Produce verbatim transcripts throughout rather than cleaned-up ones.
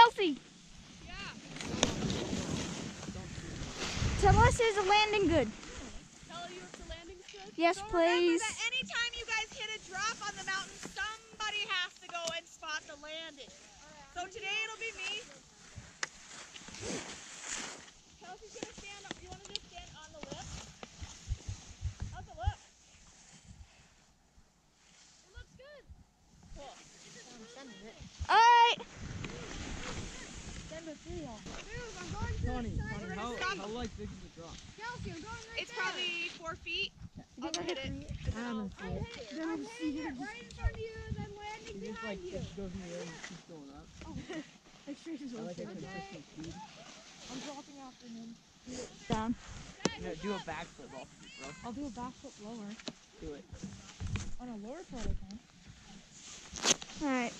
Kelsey. Yeah. Tell us is the landing good? Tell you if the landing's good? Yes, So please. remember that anytime you guys hit a drop on the mountain, somebody has to go and spot the landing. So today it'll be me. Kelsey's gonna stand up. You wanna just stand on the lip? How's it look? It looks good. Cool. All right. Send a video. Dude, I'm going to Tony, the side. Tony, We're how, gonna stop. how like big is the drop? Kelsey, I'm going right It's there. probably four feet. I'll go hit it. And then I'll, I'm hitting, I'm hitting it right in front of you and then landing You just behind like, you. it goes in the air and it keeps going up. Like straight to I like a okay. consistent speed. I'm dropping after him. Down. No, do a backflip off of it, bro. I'll do a backflip lower. Do it. On a lower part I can. All right.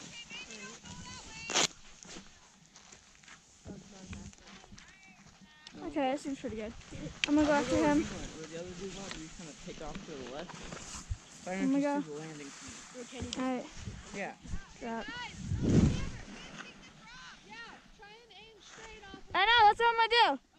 Okay, that seems pretty good. I'm gonna go after him. Where the other dude went, you kind of take off to the left. So I I'm don't gonna know go. if you see the landing from there. All right. Yeah. Drop. Yeah, try and aim straight off. I know. That's what I'm gonna do.